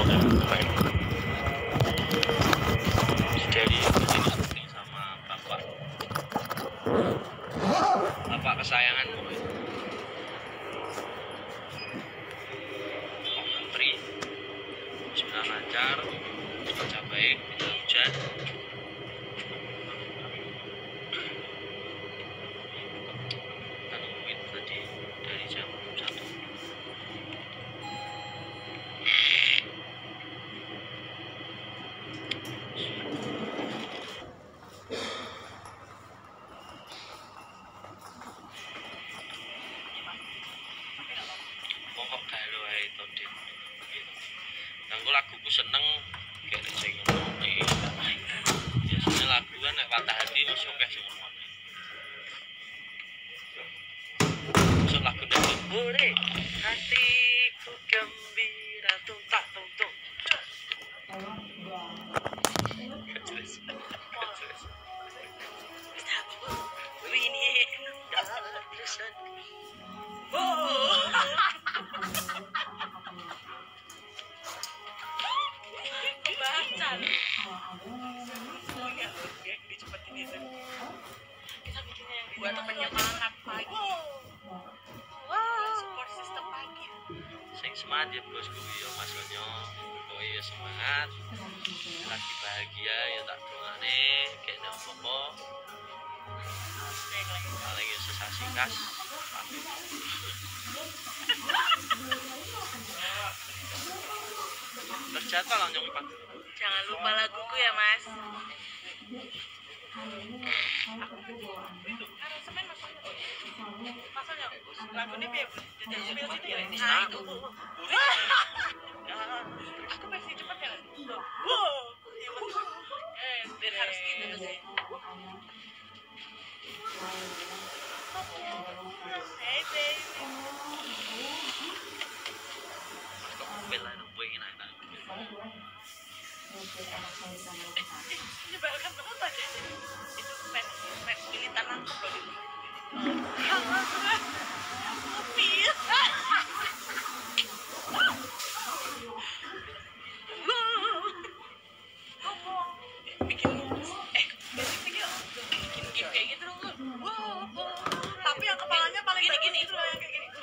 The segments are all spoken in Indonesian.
model keren. Dari ini syuting sama bapak kesayanganmu. Pak Menteri, bismillah lancar, cuaca baik, tidak hujan. Kita nungguin tadi dari jam 1. Pokok gawe ae to Dik. Nang laguku seneng kayak sing ngene. Biasanya lagu kan nek patah hati mesti akeh sing ngene. Masuk lagu nek ore hatiku gembira tuntak tuntuk. Kita bikinnya yang buat penyemangat pagi. Support system pagi. Sing semangat ya bosku ya Mas Onyo. Kowe ya semangat. Lagi bahagia ya tak dongane kene apa-apa. Paling ya sesasi kas. Terjatuh lah nyong Pak. Jangan lupa laguku ya, Mas. Lagunya biar nah itu. Aku versi cepat ya. Dan harus gitu tuh sih. Hey baby. Bela nang pengen ae tak. Menyebalkan banget aja itu fans militan nangkep loh gitu. Mobil. Bikin bikin game kayak gitu dong lu. Tapi yang kepalanya paling gini itu loh yang kayak gini.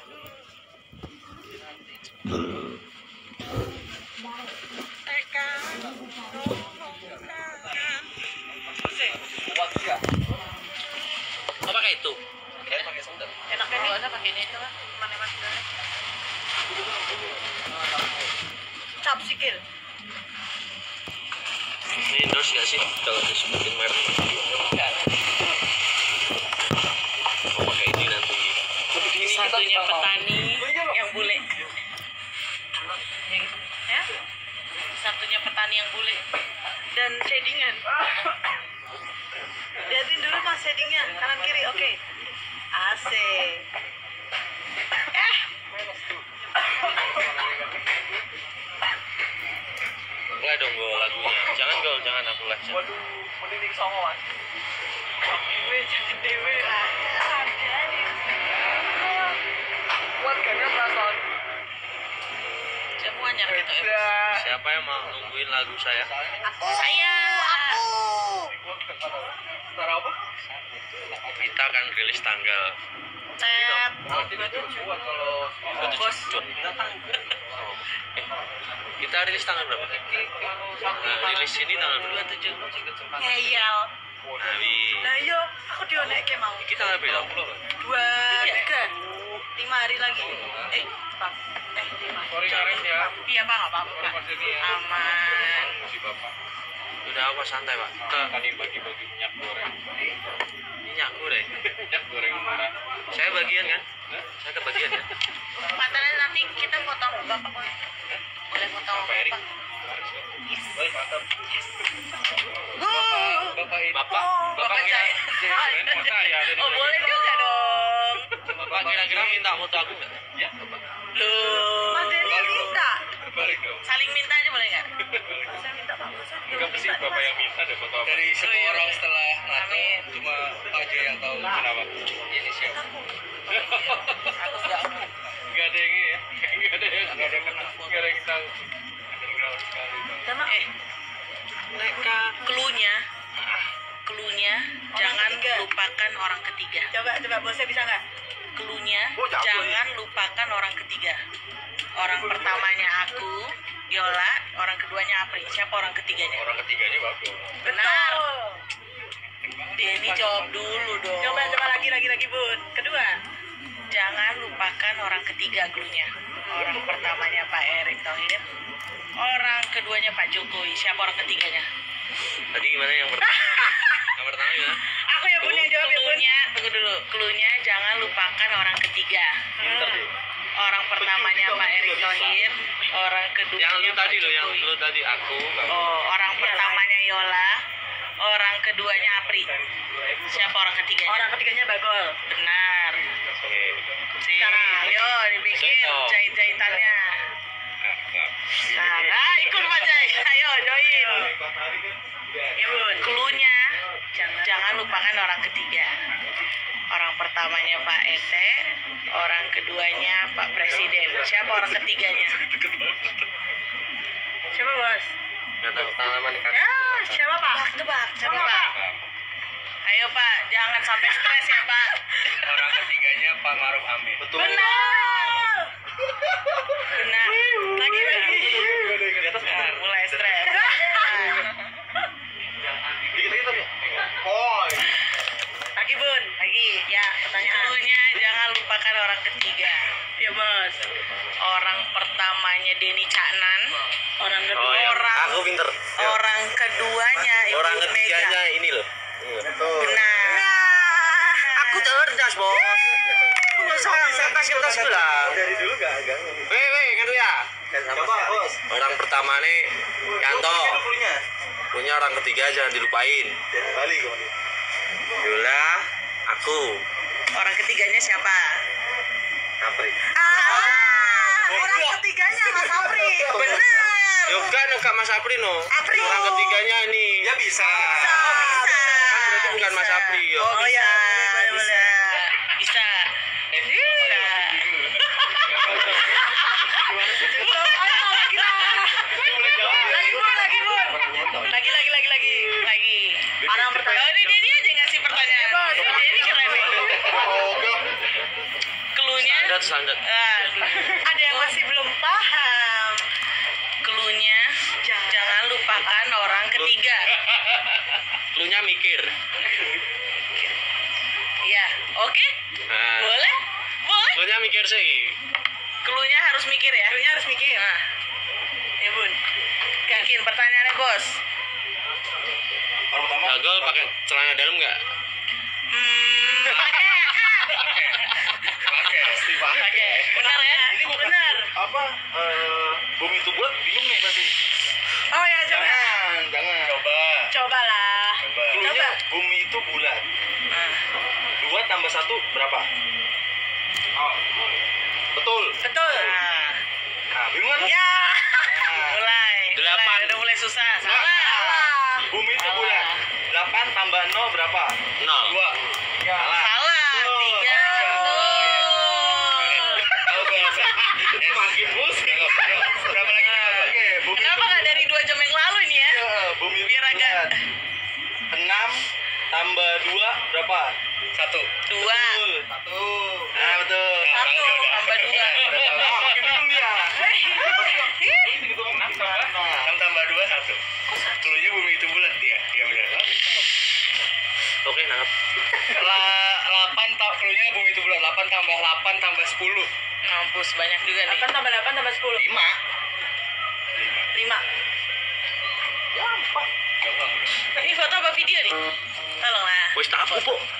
Apa kayak itu? Kayak pakai sendal. Enaknya nih ada pakai ini itu kan mana mas sebenarnya. Cap sikil. Ini endorse gak sih kalau disebutin merek? Mau pakai ini nanti. Satunya petani yang bule. Ya? Satunya petani yang bule dan shadingan. Lihatin dulu mas shadingnya kanan kiri oke. Asik. Mulai dong gue lagunya. Jangan aku lah. Waduh, mending songo mas. Dewe jadi dewe lah. Warganya perasaan. Jamu anyar gitu ya. Siapa yang mau nungguin lagu saya? Saya. Tara apa? Kita akan rilis tanggal Tet. Buat kalau Bos. Kita rilis tanggal berapa? Nah, rilis ini tanggal 27. Ngeyel. Nah yo, aku dionek mau. Kita tanggal berapa? 2, 3, 5 hari lagi. Bang. 5. sorry Karen ya. Iya bang, nggak apa-apa. Aman. Si bapak. Udah apa santai Pak? Tadi bagi-bagi minyak goreng. Minyak goreng. Minyak goreng murah. Saya bagian kan? Saya kebagian ya. Matanya nanti kita potong bapak boleh. Boleh potong bapak. Baik mantap. Bapak ini. Bapak Jaya. Oh boleh juga dong. Bapak kira-kira minta foto aku nggak? Ya. Loh. Mas Denny minta. Balik dong. Saling minta aja boleh nggak? Saya minta Pak. Enggak mesti bapak yang minta deh foto apa. Dari semua orang setelah NATO Amin. cuma Pak Jaya yang tahu Kenapa? ini siapa. Aku nggak. Enggak ada yang ini ya. Enggak ada yang tahu. Sama. Cluenya jangan lupakan orang ketiga. Coba bosnya bisa nggak? Cluenya jangan lupakan orang ketiga. Orang pertamanya aku, Yola, orang keduanya Apri. Siapa orang ketiganya? Orang ketiganya bagus. Benar. Denny jawab dulu dong. Coba lagi Bun. Kedua. Jangan lupakan orang ketiga cluenya. Orang pertamanya Pak Erick Thohir. Orang keduanya Pak Jokowi. Siapa orang ketiganya? Tadi gimana yang pertama? Yang pertama gimana? Aku ya Bun yang jawab ya Bun. Tunggu dulu. Cluenya jangan lupakan orang ketiga. Pinter deh. Orang pertamanya Pak Erick Thohir. Orang keduanya Yang lu Pak tadi loh, yang Jokowi. lu tadi aku. Oh, orang pertamanya Yola. Orang keduanya Apri. Siapa orang ketiganya? Orang ketiganya Bagol. Benar. Sekarang ayo dibikin jahit-jahitannya. Nah, ikut Pak Jai. Ayo join. Ya Bun. Cluenya jangan lupakan orang ketiga. Orang pertamanya Pak Ete, orang keduanya Pak Presiden. Siapa orang ketiganya? Siapa bos? Nggak tahu. Tanaman kaki. Ya, siapa Pak? Tebak. Siapa Pak? Ayo Pak, jangan sampai stres ya Pak. Orang ketiganya Pak Maruf Amin. Betul. Benar. Benar. Lagi. Di atas Nah, mulai stres. dikit-dikit ya. Oh. Lagi Bun, lagi. Ya, pertanyaan. Cluenya jangan lupakan orang ketiga. Ya bos. Orang pertamanya Denny Caknan. Orang kedua Oh, ya. Aku pinter. orang keduanya Ibu Orang Mega. ketiganya ini loh. Benar. Aku cerdas, Bos. Kertas bilang. Dari dulu enggak. Weh, ngerti ya? Coba, Bos. Orang pertama nih Yanto. Punya. Punya orang ketiga jangan dilupain. Dari Bali kemarin. Yola, aku. Orang ketiganya siapa? Apri. Orang ketiganya Mas Apri. Benar. Yoga enggak Mas Apri no. Apri. Orang ketiganya ini. Ya bisa. Bisa. Kan berarti bukan Mas Apri yo. Oh ya, bisa. Bisa. Bisa. Lagi. Orang pertama. Oh, ini dia aja ngasih pertanyaan. Ini keren nih. Cluenya. Standar. Ada yang masih belum paham. Cluenya jangan lupakan orang ketiga. Cluenya mikir. Iya, oke? Nah, Boleh? Boleh? cluenya mikir sih. Cluenya harus mikir ya? Cluenya harus mikir. Nah. Ya Bun. Bikin pertanyaannya bos. Orang pertama. Bagol pakai celana dalam nggak? Pakai. Benar ya? Ini bukan Benar. apa? Bumi itu bulat bingung nih pasti. Oh ya, coba. Jangan. Cobalah. Cluenya bumi itu bulat. 2 tambah 1 berapa? Oh. Betul. Betul. Nah, bingung kan? Ya. Nah, Mulai. 8. Udah mulai susah. Salah. bumi itu bulat. 8 tambah 0 berapa? 0. 2. Salah. Salah. 3. Makin pusing. Berapa lagi? Oke, bumi Kenapa nggak dari 2 jam yang lalu ini ya? bumi Biar agak 6 tambah 2 berapa? 1. 2. Betul. 1. Nah, betul. 1 tambah 2. Makin bingung dia. 6 tambah 2 1. Cluenya bumi itu bulat dia. Ya udah. Oke, nangkep. 8 cluenya bumi itu bulat. 8 tambah 8 tambah 10. Mampus banyak juga nih. 8 tambah 8 tambah 10. 5. 5. Gampang. Gampang udah. Ini foto apa video nih? Tolonglah. Wis tak apa, Puk?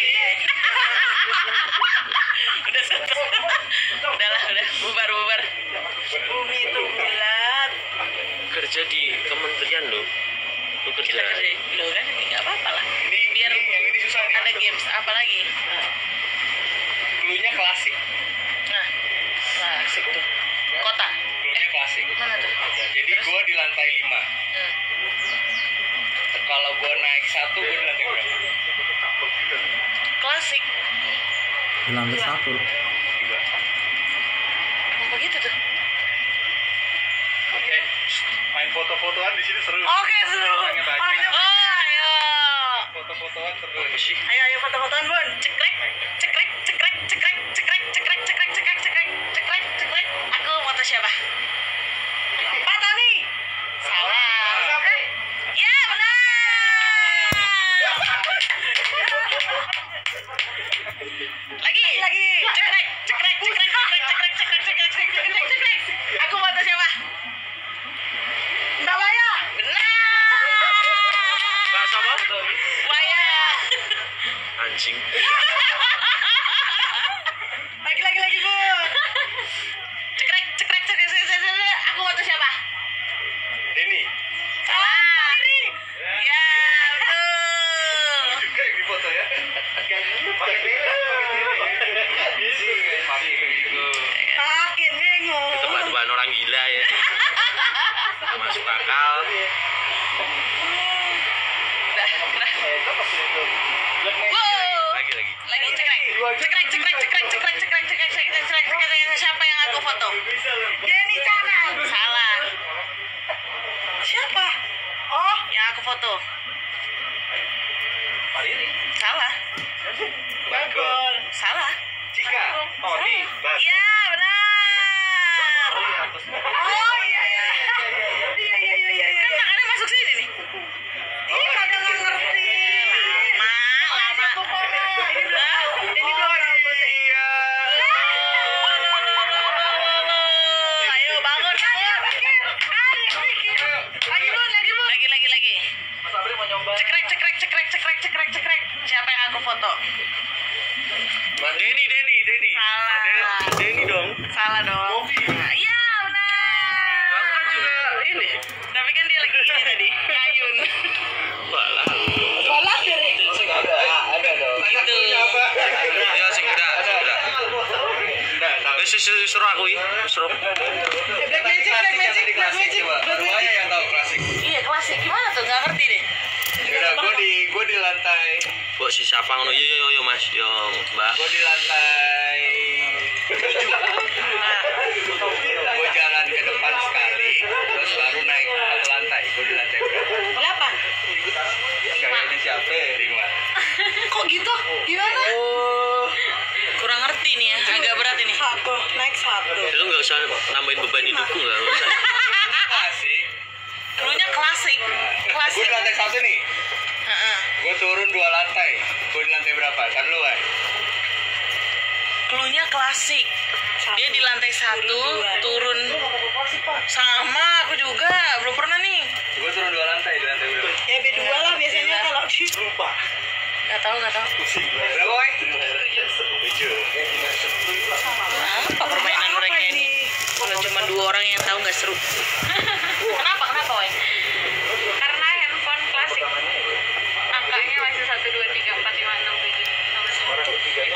Udah satu. Udahlah, udah bubar. Bumi itu bulat. Kerja di kementerian loh. Lu kerja. Kita kerjain dulu kan, nggak apa-apa lah. Ini Biar yang ini susah nih. ada games apa lagi? Cluenya klasik. Nah, asik tuh. Kota. Cluenya klasik. Mana tuh? Jadi gua di lantai 5. Hmm. Kalau gua naik 1 gua di lantai berapa? Klasik. Di lantai 1. 2. Apa gitu tuh? Oke. Main foto-fotoan di sini seru. Oke, seru. Orangnya banyak. Orangnya banyak. Ayo. Foto-fotoan seru. Ayo foto-fotoan, Bun. Cekrek, cekrek, cekrek, cekrek, cekrek, cekrek, cekrek, cekrek, cekrek, cekrek, cekrek. Aku foto siapa? Pak Tony. Salah. Ya, benar. Lagi. Cekrek, cekrek, cekrek, cekrek, cekrek, cekrek, cekrek, cekrek, cekrek, cekrek. Aku foto siapa? Mbak Maya. Benar. Bahasa apa? Maya. Anjing. Lagi, Bun. Cekrek, cekrek, cekrek, cekrek. Aku foto siapa? Ini. Salah. Ya, betul. Juga yang di foto ya. Pakai tele. Makin bingung. Itu tebak-tebakan orang gila ya. Nggak masuk akal. Wow. Lagi. Lagi cekrek. Cekrek, cekrek, cekrek, cekrek, cekrek, cekrek, cekrek, cekrek, cekrek. Siapa yang aku foto? Denny Caknan. Salah. Siapa? Oh, yang aku foto. Salah. Bagol. Salah. Cika. Tony. Bas. Ya, benar. Oh, iya. Kan makannya masuk sini nih. Ini kagak ngerti. Lama. Ini belum tahu bahasa Iya. Ayo bangun. Lagi. Mas Abri mau nyoba. Cekrek. Siapa yang aku foto? Denny. Salah. Denny dong. Salah dong. Iya, benar. Kamu kan juga ini. Tapi kan dia lagi ini tadi, ngayun. Walah. Masih nggak ada. Ada dong. Gitu. Apa? Ya sing udah. Enggak, tahu. Suruh aku ini. Suruh. Black Magic. Semuanya yang tahu klasik. Iya, klasik. Gimana tuh? Nggak ngerti deh. Udah, gue di lantai. Buat si siapa ngono? Yo Mas, yo Mbak. Gue di lantai 7. Gue jalan ke depan sekali, terus baru naik satu lantai. Gue di lantai berapa? 8. Kayaknya siapa ya? 5. Kok gitu? Gimana? Kurang ngerti nih ya. Agak berat ini. Naik 1. Lu nggak usah nambahin beban hidupku, nggak usah. Asik. Dulunya klasik. Gue di lantai 1 nih. Heeh. Gue turun 2 lantai. Gue di lantai berapa? Kan lu kan? Cluenya klasik. Dia di lantai 1, turun sama aku juga. Belum pernah nih. Gue turun 2 lantai di lantai berapa? Ya B2 lah biasanya kalau di. Lupa. Gak tahu. Pusing. Berapa, Boy? 7. Apa permainan mereka ini? Kalau cuma 2 orang yang tahu nggak seru. Kenapa, Woy? Karena handphone klasik angkanya masih 1, 2, 3, 4, 5, 6, 7.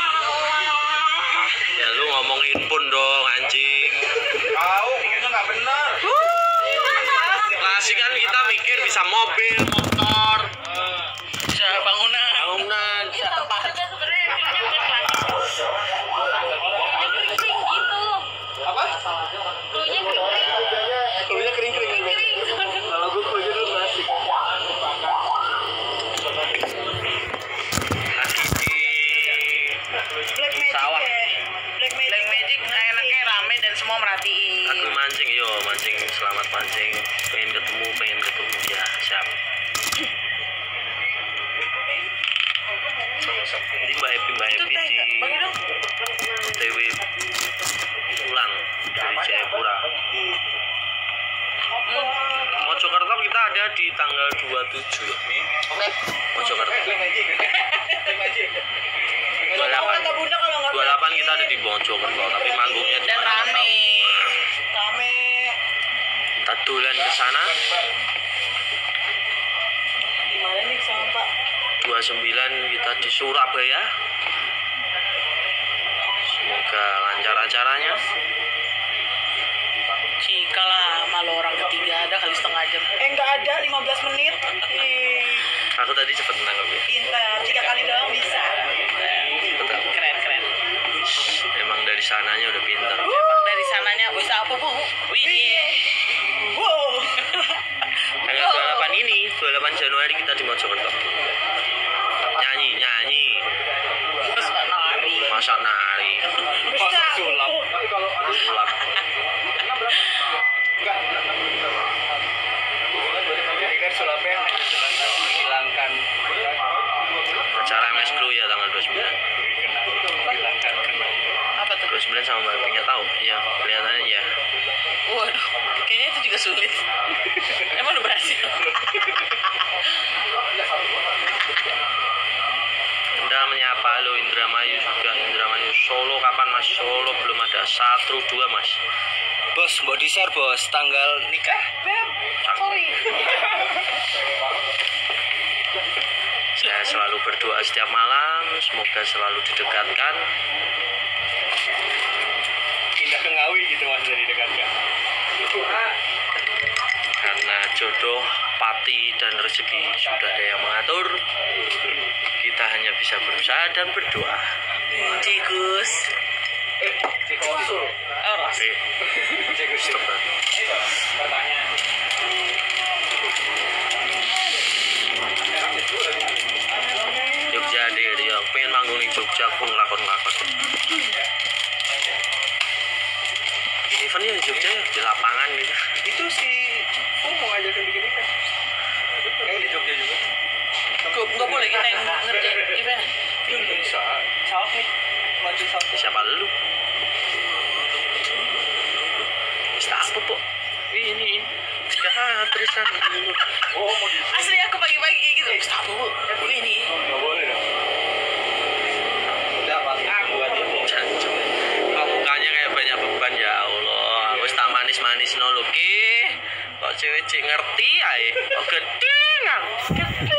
Ya lu ngomongin pun dong anjing. Tahu, itu nggak benar. Klasik kan kita mikir bisa mobil, motor, Bisa bangunan. bangunan. Itu juga sebenarnya cluenya bukan klasik. Cluenya kering-kering gitu. Apa? Cluenya kering-kering. Klunya kering-kering. Kering. Kalau gue klunya dulu klasik. Lagi di Black Magic sawah. ya. Black Magic enaknya rame dan semua merhatiin. Aku mancing, mancing, selamat mancing. Pengen ketemu ya, siap. Ini Mbak Happy Itu teh nggak? Bagi dong. TW pulang dari Jayapura. Mojokerto kita ada di tanggal 27 ya. Mojokerto. 28 kita ada di Mojokerto, tapi manggungnya di Dan mana nggak rame. tahu. Kita dolan ke sana. Gimana nih sama Pak? 29 kita di Surabaya. Semoga lancar acaranya. Jikalah malu orang ketiga ada kali setengah jam. Nggak ada 15 menit. Aku tadi cepet menanggapi. Pintar, 3 kali doang bisa. Keren. Emang dari sananya udah pintar. Emang dari sananya bisa apa Bu? Widih. sama Mbak Pink, nggak tahu ya, kelihatannya ya. Waduh, kayaknya itu juga sulit. Emang udah berhasil? Anda menyapa lo Indramayu juga. Indramayu Solo kapan Mas? Solo belum ada. 1, 2 Mas. Bos, mau di-share bos tanggal nikah. Sorry. Saya selalu berdoa setiap malam, semoga selalu didekatkan. Pindah ke Ngawi gitu mas dari dekat kan. Karena jodoh, pati, dan rezeki sudah ada yang mengatur. Kita hanya bisa berusaha dan berdoa. Gus. Oros. Stop. Jogja deh, ya pengen manggung di Jogja pun lakon-lakon. Event ya Jogja ya, di lapangan gitu. Itu si mau ngajakin bikin event. Kayak di Jogja juga. Nggak boleh kita yang ngerjain event. Bisa. Salah nih. Lanjut sama. Siapa lu? Bisa apa po? Ini. Tristan dulu. Oh mau di. Asli aku pagi-pagi kayak gitu. Stop bu. Ini. Nggak boleh dong. Udah pasti buat itu. Jancuk. Kok mukanya kayak banyak beban ya Allah. Wis tak manis-manis no lho ki. Kok cewek cek ngerti ae. Kok gede.